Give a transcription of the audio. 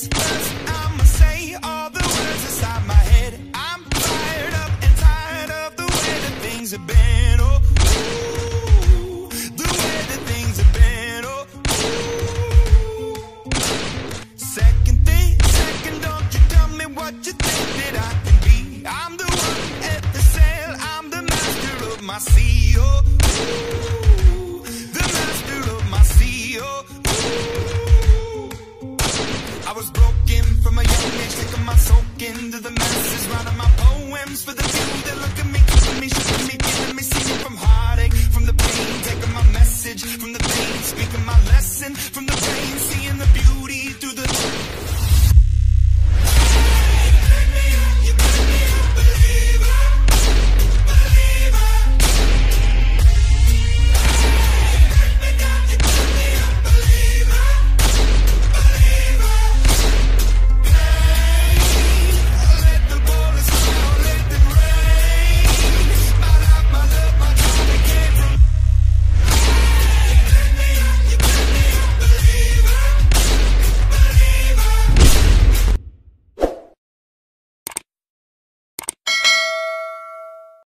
first, I'ma say all the words inside my head. I'm fired up and tired of the way that things have been. Oh, ooh, the way that things have been. Oh, ooh. Second, don't you tell me what you think that I can be. I'm the one at the sail, I'm the master of my sea. Oh, ooh, the master of my sea. Oh, I was broken from a young age, taking my soak into the masses, writing my poems for the few that look at me